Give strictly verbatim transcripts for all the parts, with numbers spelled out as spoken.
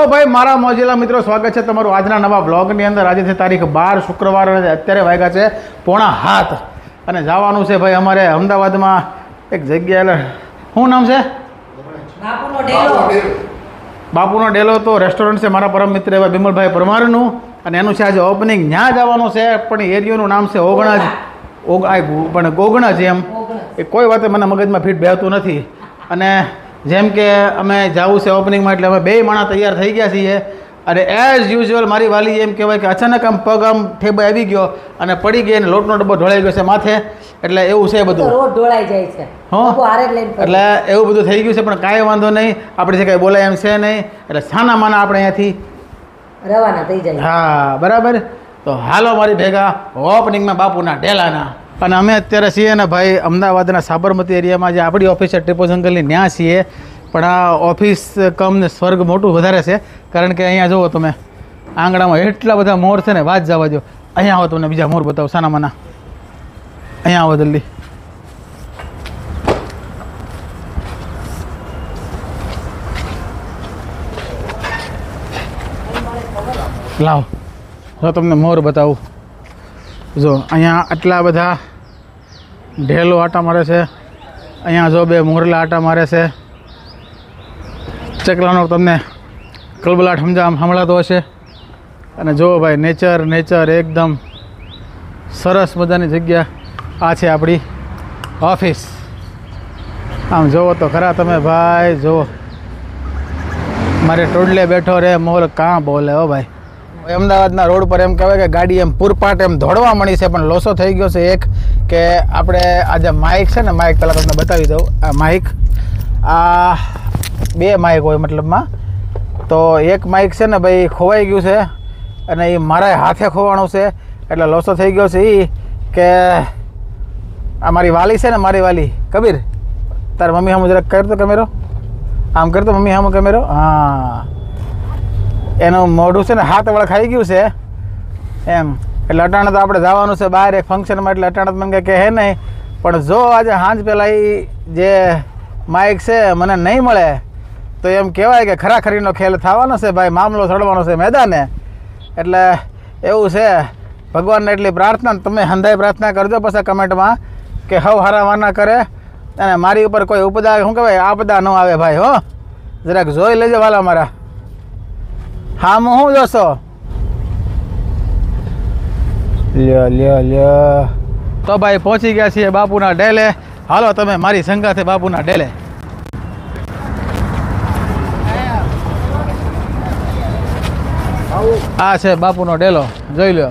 ભાઈ મારા મોજીલા મિત્રો, સ્વાગત છે તમારું આજના નવા બ્લોગની અંદર। આજે છે તારીખ બાર શુક્રવાર અને અત્યારે વાગ્યા છે પોણા હાથ અને જવાનું છે ભાઈ અમારે અમદાવાદમાં એક જગ્યાએ। શું નામ છે? બાપુનો ડેલો। બાપુનો ડેલો તો રેસ્ટોરન્ટ છે મારા પરમ મિત્ર એવા બિમલભાઈ પરમારનું, અને એનું છે આજે ઓપનિંગ। ત્યાં જવાનું છે પણ એરિયાનું નામ છે ઓગણા જ ઓગ પણ ગોગણા છે એમ એ કોઈ વાતે મને મગજમાં ફીટ બેહતું નથી। અને જેમ કે અમે જવું છે ઓપનિંગમાં એટલે અમે બે માણસ તૈયાર થઈ ગયા છીએ, અને એઝ યુઝ્યુઅલ મારી વાલી એમ કહેવાય કે અચાનક આમ પગ આમ ઠેબે આવી ગયો અને પડી ગઈ અને લોટનો ડબ્બો ઢોળાઈ ગયો છે માથે, એટલે એવું છે બધું રોડ ઢોળાઈ જાય છે હા હારે લઈને એટલે એવું બધું થઈ ગયું છે, પણ કાંઈ વાંધો નહીં, આપણે જે કાંઈ બોલાય એમ છે નહીં, એટલે છાના માના આપણે અહીંયાથી રવાના થઈ જાય। હા બરાબર, તો હાલો મારી ભેગા ઓપનિંગમાં બાપુના ડેલાના। અને અમે અત્યારે છીએ ને ભાઈ અમદાવાદના સાબરમતી એરિયામાં જે આપણી ઓફિસ છે ટીપુ જંગલની ત્યાં છીએ, પણ આ ઓફિસ કમ ને સ્વર્ગ મોટું વધારે છે, કારણ કે અહીંયા જુઓ તમે આંગણામાં એટલા બધા મોર છે ને વાત જવા દો। અહીંયા આવો તમને બીજા મોર બતાવો સાનામાના, અહીંયા આવો જલ્દી। લાવો જો તમને મોર બતાવું। જો અહીંયા આટલા બધા ઢેલો આટા મારે છે, અહીંયા જો બે મોરલા આટા મારે છે, ચકલાનો તમને કલબલાટ સમજા સંભળાતો હશે। અને જુઓ ભાઈ નેચર નેચર એકદમ સરસ મજાની જગ્યા। આ છે આપણી ઓફિસ। આમ જુઓ તો ખરા તમે ભાઈ, જુઓ મારે ટોડલે બેઠો રે મોર કાં બોલે હો ભાઈ। અમદાવાદના રોડ પર એમ કહેવાય કે ગાડી એમ પૂરપાટ એમ દોડવા મળી છે, પણ લોસો થઈ ગયો છે એક કે આપણે આ જે માઇક છે ને, માઇક પહેલાં તમને બતાવી દઉં। આ માઇક, આ બે માઇક હોય મતલબમાં, તો એક માઇક છે ને ભાઈ ખોવાઈ ગયું છે, અને એ મારા હાથે ખોવાનું છે, એટલે લોસો થઈ ગયો છે એ કે આ મારી વાલી છે ને, મારી વાલી કબીર, તારી મમ્મી સામું જરાક કરતો કેમેરો, આમ કરતો મમ્મી સામું કેમેરો, હા એનું મોઢું છે ને હાથ વળ ખાઈ ગયું છે એમ, એટલે અટાણે તો આપણે જવાનું છે બહાર એક ફંક્શનમાં, એટલે અટાણે તો મને કહે નહીં, પણ જો આજે સાંજ પહેલાં એ જે માઇક છે મને નહીં મળે તો એમ કહેવાય કે ખરાખરીનો ખેલ થવાનો છે ભાઈ, મામલો ચડવાનો છે મેદાને। એટલે એવું છે, ભગવાનને એટલી પ્રાર્થના, તમે હંધાઈ પ્રાર્થના કરજો પછી કમેન્ટમાં કે હવ હારાવાના કરે, અને મારી ઉપર કોઈ ઉપદા શું કહેવાય આપદા ન આવે ભાઈ હો, જરાક જોઈ લેજો વાલા મારા। હા હું શું જોશો? લ્યો લ્યો લ્યો, તો ભાઈ પહોંચી ગયા છીએ બાપુના ડેલે। હાલો તમે મારી સંગાથે બાપુના ડેલે। આ છે બાપુનો ડેલો, જોઈ લો।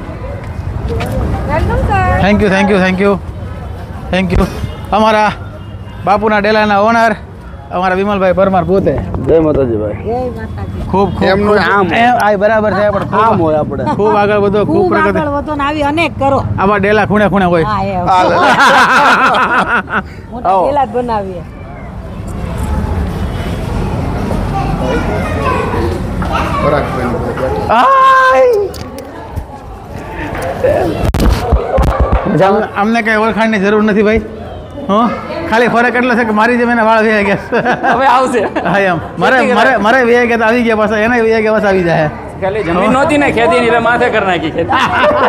Thank you thank you thank you thank you અમારા બાપુના ડેલાના ઓનર અમારા વિમલભાઈ પરમાર પોતે। જય માતાજી ભાઈ। જય માતાજી। ખૂબ એમનું આમ આ બરાબર છે, પણ આમ હોય આપણે ખૂબ આગળ વધો, ખૂબ ખૂબ પ્રગતિ, આગળ વધો ને આવી અનેક કરો। આવા ડેલા ખૂણે ખૂણે હોય। હા એ હાલે। મોટા ડેલા જ બનાવીએ। આય! અમને કઈ ઓળખાણની જરૂર નથી ભાઈ, હો ખાલી ફરક એટલો છે કે મારી જેમ એના વાળ વ્યાઈ ગયા હવે આવશે। હા એમ મારે મારે મારે વ્યાઈ ગયા તો આવી ગયા પાછા, એને વ્યાઈ ગયા પાછા આવી જાય। ખાલી જમીન નહોતી ને ખેતી ની માથે કરી નાખી ખેતી।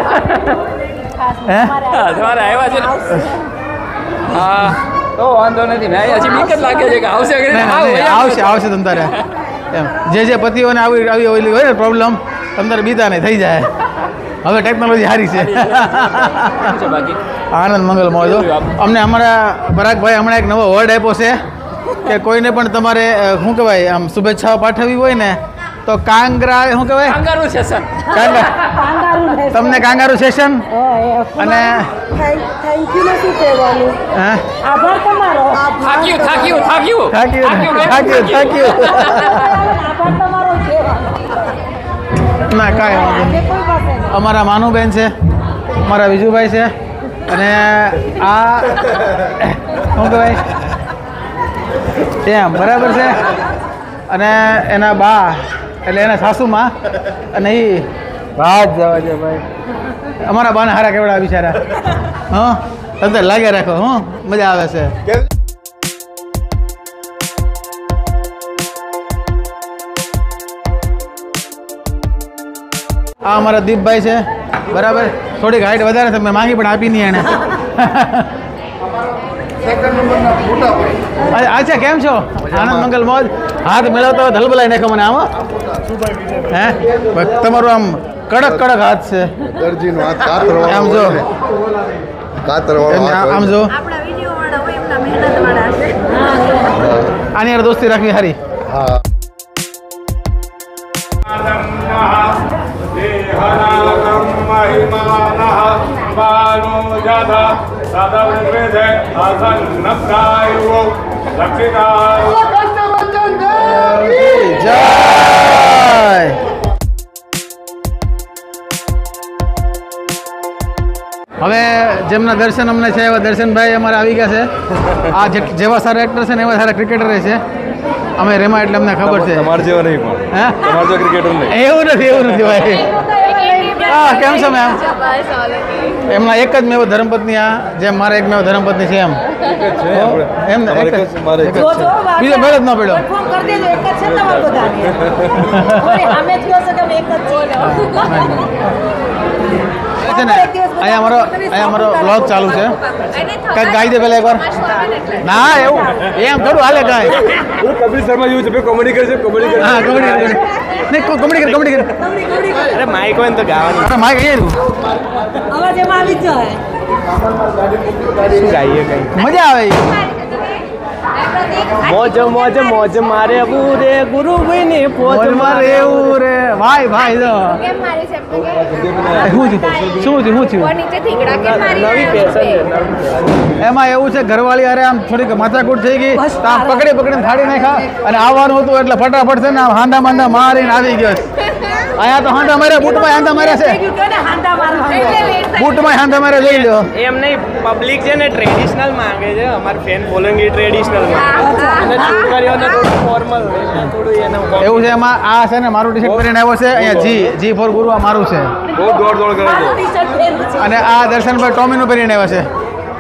હે હા, તમારે આવ્યા છે ને? હા તો વાંધો નથી, મેં હજી બીક જ લાગે છે કે આવશે કે નહીં, નહીં? નહીં, નહીં, આવો, આવશે આવશે તમ તારે એમ, જે જે પતિઓને આવી આવી ઓલી હોય ને પ્રોબ્લેમ તમ તારે બીતા નહીં થઈ જાય। હવે ટેકનોલોજી સારી છે। શું છે બાકી? આનંદ મંગલ મોજો। અમને અમારા પરાગભાઈ હમણાં એક નવો વર્ડ આપ્યો છે કે કોઈને પણ તમારે શું કહેવાય આમ શુભેચ્છાઓ પાઠવવી હોય ને તો કાંગરા શું કહેવાય કાંગારૂ સેશન। કાંગા કાંગારૂ ને તમને કાંગારૂ સેશન અને થેન્ક યુ નથી કહેવાનું, હા આભાર તમારો। થાક્યું થાક્યું થાક્યું thank you thank you thank you આભાર તમારો કહેવાનો। ના કાંઈ વાંધો નહીં। આજે કોઈ પાસે નહીં। અમારા માનુબેન છે, અમારા વિજુભાઈ છે, અને આ શું કહેવાય એમ બરાબર છે, અને એના બા એટલે એના સાસુમાં, અને એ વાત જવા છે ભાઈ, અમારા બાને હારા કેવડા બિચારા, હા અંદર લાગે રાખો, હું મજા આવે છે। આ અમારા દીપભાઈ છે બરાબર, થોડીક હાઈટ વધારે છે, મેં માંગી પણ આપી નહીં એને. અચ્છા, કેમ છો? આનંદ મંગલ મોજ. હાથ મેળવતો હોય હલબલાઈ નાખો મને આમાં. હે તમારું આમ કડક કડક હાથ છે. દરજીનો હાથ કાતરવાળો આમ જો હોય ને. કાતરવાળો હાથ આમ હોય. જો આપણા વિડીયો વાળા હોય એમના મહેનત વાળા છે. આની યાર દોસ્તી રાખવી સારી. હા જય. હવે જેમના દર્શન અમને છે એવા દર્શનભાઈ અમારે આવી ગયા છે. આ જે જેવા સારા એક્ટર છે ને એવા સારા ક્રિકેટર છે. અમે રેમા એટલે અમને ખબર છે. તમારે જેવા નહીં પણ હે તમારે જો ક્રિકેટર નહીં. એવું નથી, એવું નથી ભાઈ. હા, કેમ છો મેમ? એમના એક જ મેં ધર્મપત્ની, આ જેમ મારે એક મેં ધર્મપત્ની છે એમ. એમ ને એક જ. મારે એક જ જો છે. જો વાત બીજો મેળ જ ન પડ્યો. ફોન કરી દેજો, એક જ છે તમારે બધાને. કોઈ સામે જ કહો છો કે અમે એક જ છીએ. છે ને અહીંયા અમારો અહીંયા અમારો બ્લોગ ચાલુ છે. કંઈક ગાઈ દે પહેલા એકવાર. ના એવું એમ થોડું હાલે કાંઈ. પેલું કપિલ શર્મા જેવું છે, કોમેડી કરે છે, કોમેડી કરે હા, કોમેડી કરે. નહીં કોમેડી કરે, કોમેડી કરે. અરે માઇક હોય ને તો ગાવાની. અરે માઈક અહીંયા અવાજ એમાં આવી જ જાય. શું ગાઈએ કઈ મજા આવે. મોજ મોજ મોજ મારે બુરે ગુરુ ભાઈને પોજ મારે એવું રે ભાઈ ભાઈ જો કેમ મારી છે એમ તો કે શું થયું શું થયું શું થયું નીચે થીગડા કેમ મારી નવી પેશન છે. એમાં એવું છે ઘરવાળી અરે આમ થોડીક માથાકૂટ થઈ ગઈ તો આમ પકડી પકડીને ફાડી નાખ્યા અને આવવાનું હતું એટલે ફટાફટ છે ને આમ હાંડા માંડા મારીને આવી ગયો. અહીંયા તો હાંડા માર્યા, બૂટમાં હાંડા માર્યા છે, કે હાંડા મારવા. બૂટમાં હાંડા માર્યા જોઈ લો. એમ નહીં, પબ્લિક છે ને ટ્રેડિશનલ માંગે છે. અમારી ફેન ફોલોઈંગ એ ટ્રેડિશનલ માંગે અને છોકરીઓને થોડું ફોર્મલ થોડું એનું એવું છે એમાં આ છે ને મારું ટી શર્ટ પહેરીને આવ્યો છે અહીંયા જી જી ફોર ગુરુ આ મારું છે બહુ દોડ દોડ કરે છે. ટી-શર્ટ પહેરું છે. અને આ દર્શનભાઈ ટોમીનું પહેરીને આવ્યા છે.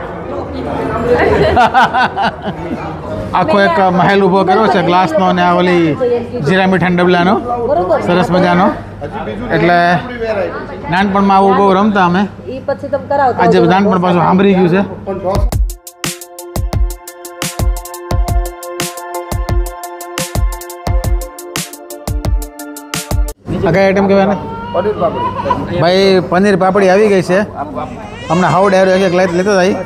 આખો એક મહેલ ઊભો કર્યો છે ગ્લાસનો અને આ ઓલી જીરા મીઠાના ડબલાનો સરસ મજાનો. એટલે નાનપણમાં આવું બહુ રમતા અમે. ઈ પછી તમે કરાવતા આજે નાનપણ પાછું સાંભળી ગયું છે. આ કઈ આઈટમ કહેવાય ને ભાઈ? પનીર પાપડી આવી ગઈ છે. હમણાં હાવડે હારે એક લાઈટ લેતા જાય.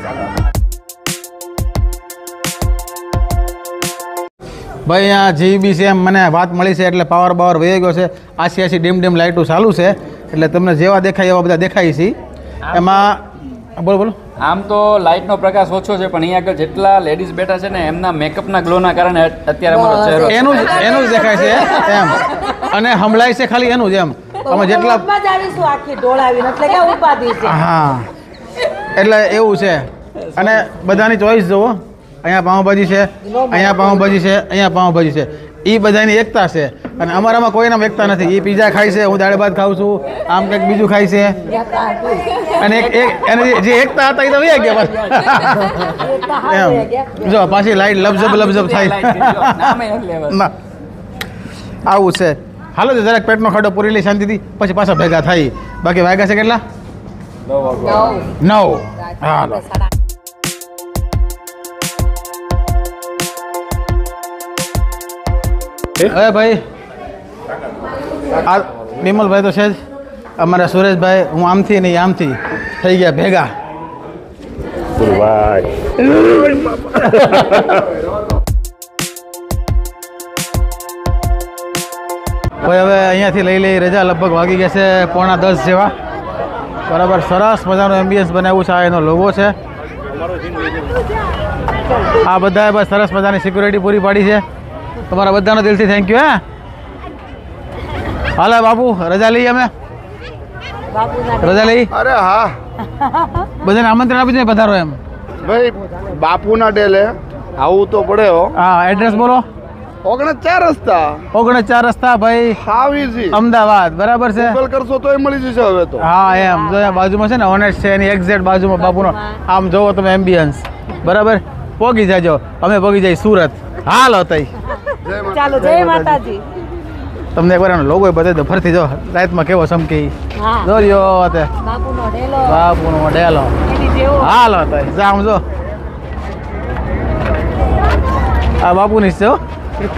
ભાઈ અહીંયા જીબી છે એમ મને વાત મળી છે એટલે પાવર બાવર વહી ગયો છે. આસી આસી ડીમ ડીમ લાઇટો ચાલુ છે એટલે તમને જેવા દેખાય એવા બધા દેખાય છે. એમાં બોલો બોલો. આમ તો લાઇટનો પ્રકાશ ઓછો છે પણ અહીંયા આગળ જેટલા લેડીઝ બેઠા છે ને એમના મેકઅપના ગ્લોના કારણે અત્યારે અમારો ચહેરો એનું જ એનું જ દેખાય છે એમ અને હમલાય છે ખાલી એનું જ એમ. અમે જેટલા જ આવીશું આખી ઢોળાવીને એટલે કે ઉપાધિ છે. હા એટલે એવું છે. અને બધાની ચોઈસ જુઓ. અહીંયા પાઉંભાજી છે, અહીંયા પાઉંભાજી છે, અહીંયા પાઉંભાજી છે. એ બધાની એકતા છે અને અમારામાં કોઈનામાં એકતા નથી. એ પીઝા ખાય છે, હું દાળ ભાત ખાઉં છું, આમ કંઈક બીજું ખાય છે. અને એક એક એને જે- જે એકતા હતા એ તો વહી ગયા બસ. એમ જો પાછી લાઈટ લબઝબ લબઝબ થાય. નામે નથી લેવા. ના આવું છે. હાલો તો જરાક પેટનો ખાડો પૂરી લઈ શાંતિથી પછી પાછા ભેગા થાય. બાકી વાગ્યા છે કેટલા? નવ. હાલો હવે ભાઈ આ નિમલભાઈ તો છે જ, અમારા સુરેશભાઈ હું આમથી નહીં આમથી થઈ ગયા ભેગા. ભાઈ હવે અહીંયાથી લઈ લઈ રજા લગભગ વાગી ગયા છે પોણા દસ જેવા. બરાબર સરસ મજાનો એમ્બિયન્સ બનાવ્યું છે. આ એનો લોગો છે. આ બધાએ બસ સરસ મજાની સિક્યુરિટી પૂરી પાડી છે. તમારા બધાનો દિલથી થેન્ક યુ. હે હાલો બાપુ રજા લઈએ અમે રજા લઈ અરે હા બધાને આમંત્રણ આપી દે પધારો એમ. ભાઈ બાપુના ડેલે આવું તો પડે હો. હા એડ્રેસ બોલો. ઓગણસ ચાર રસ્તા ઓગણસ ચાર રસ્તા ભાઈ હાવ ઈઝી. અમદાવાદ. બરાબર છે. ગૂગલ કરશો તોય મળી જશે હવે તો. હા એમ જો અહીંયા બાજુમાં છે ને ઓનેટ છે એની એક્ઝેક્ટ બાજુમાં બાપુનો આમ જોવો તમે એમ્બિયન્સ. બરાબર પોગી જાજો. અમે પોગી જઈએ સુરત. હાલો તઈ ચાલો જય માતાજી. તમને એકવાર એનો લોગો બતાવી દો ફરતી જો રાતમાં કેવો ચમકી હા જોયો તે બાપુનો ડેલો બાપુનો ડેલો એની જેવો હાલો તો જામ જો આ બાપુની જ છે હો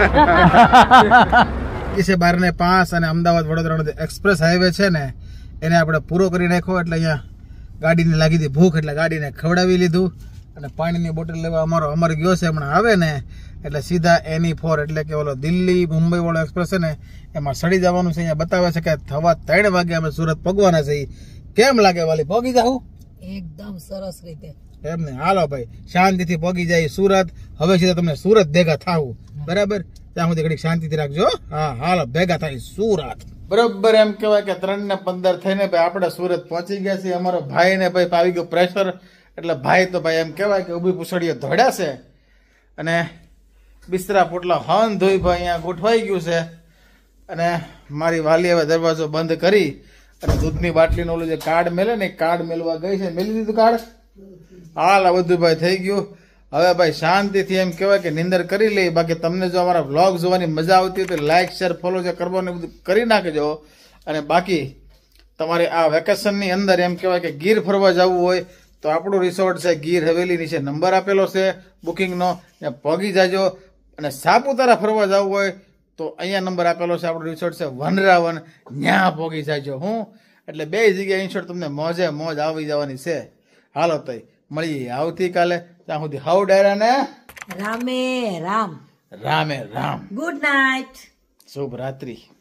છે બાર ને પાંચ અને અમદાવાદ વડોદરાનો એક્સપ્રેસ હાઈવે છે ને એને આપણે પૂરો કરી નાખ્યો એટલે અહીંયા ગાડીને લાગી હતી ભૂખ એટલે ગાડીને ખવડાવી લીધું અને પાણીની બોટલ લેવા અમારો અમર ગયો છે હમણાં આવે ને એટલે સીધા એની ફોર એટલે કે ઓલો દિલ્હી મુંબઈ વાળો એક્સપ્રેસ છે ને એમાં સડી જવાનું છે. અહીંયા બતાવે છે કે થવા ત્રણ વાગે અમે સુરત પગવાના છીએ. કેમ લાગે વાલી પગી જાઉં એકદમ સરસ રીતે એમ ને હાલો ભાઈ શાંતિથી પગી જાય સુરત. હવે સીધા તમને સુરત ભેગા થાવું બરાબર ત્યાં સુધી ઘડીક શાંતિથી રાખજો. હા હાલો ભેગા થાય સુરત બરોબર. એમ કહેવાય કે ત્રણ ને પંદર થઈને ભાઈ આપણે સુરત પહોંચી ગયા છીએ. અમારો ભાઈ ને ભાઈ આવી ગયો પ્રેશર એટલે ભાઈ તો ભાઈ એમ કહેવાય કે ઊભી પૂછડીઓ ધોડ્યા છે અને બિસ્તરા પોટલા હન ધોઈ ભાઈ અહીંયા ગોઠવાઈ ગયું છે. અને મારી વાલી હવે દરવાજો બંધ કરી અને દૂધની બાટલીનું ઓલું જે કાર્ડ મેલે ને કાર્ડ મેળવા ગઈ છે. મેલી દીધું કાર્ડ હાલ આ બધું ભાઈ થઈ ગયું. હવે ભાઈ શાંતિથી એમ કહેવાય કે નિંદર કરી લઈ. બાકી તમને જો અમારા વ્લોગ જોવાની મજા આવતી હોય તો લાઈક શેર ફોલો જે કરવાનું બધું કરી નાખજો. અને બાકી તમારે આ વેકેશનની અંદર એમ કહેવાય કે ગીર ફરવા જવું હોય તો આપણું રિસોર્ટ છે ગીર હવેલી નીચે નંબર આપેલો છે બુકિંગનો ત્યાં પગી જાજો. અને સાપુતારા ફરવા જવું હોય તો અહીંયા નંબર આપેલો છે આપણું રિસોર્ટ છે વનરાવન ત્યાં પગી જાજો. હું એટલે બે જગ્યાએ ઇન્શોર્ટ તમને મોજે મોજ આવી જવાની છે. હાલો તઈ મળીએ આવતીકાલે. ત્યાં સુધી હાઉ ડાયરા ને રામે રામ રામે રામ. ગુડ નાઇટ શુભ રાત્રિ.